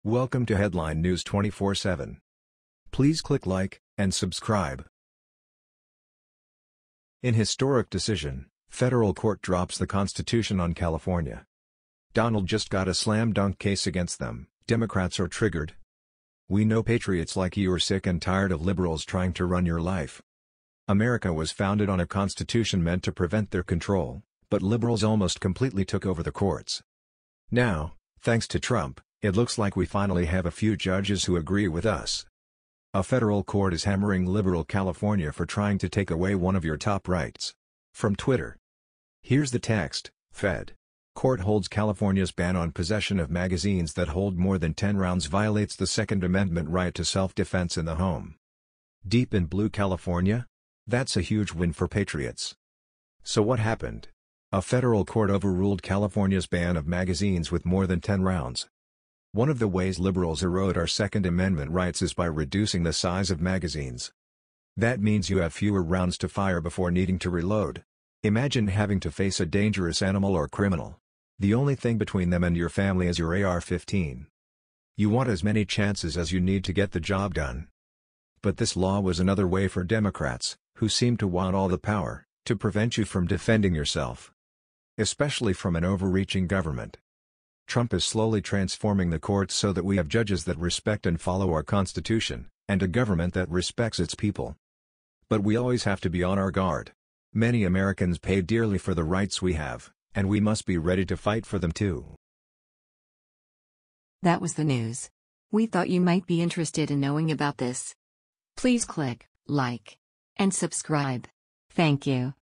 Welcome to Headline News 24/7. Please click like and subscribe. In historic decision, federal court drops the Constitution on California. Donald just got a slam dunk case against them. Democrats are triggered. We know patriots like you are sick and tired of liberals trying to run your life. America was founded on a constitution meant to prevent their control, but liberals almost completely took over the courts. Now, thanks to Trump, it looks like we finally have a few judges who agree with us. A federal court is hammering liberal California for trying to take away one of your top rights. From Twitter. Here's the text. Fed. Court holds California's ban on possession of magazines that hold more than 10 rounds violates the Second Amendment right to self-defense in the home. Deep in blue California? That's a huge win for patriots. So what happened? A federal court overruled California's ban of magazines with more than 10 rounds. One of the ways liberals erode our Second Amendment rights is by reducing the size of magazines. That means you have fewer rounds to fire before needing to reload. Imagine having to face a dangerous animal or criminal. The only thing between them and your family is your AR-15. You want as many chances as you need to get the job done. But this law was another way for Democrats, who seem to want all the power, to prevent you from defending yourself. Especially from an overreaching government. Trump is slowly transforming the courts so that we have judges that respect and follow our Constitution, and a government that respects its people. But we always have to be on our guard. Many Americans pay dearly for the rights we have, and we must be ready to fight for them too. That was the news. We thought you might be interested in knowing about this. Please click like and subscribe. Thank you.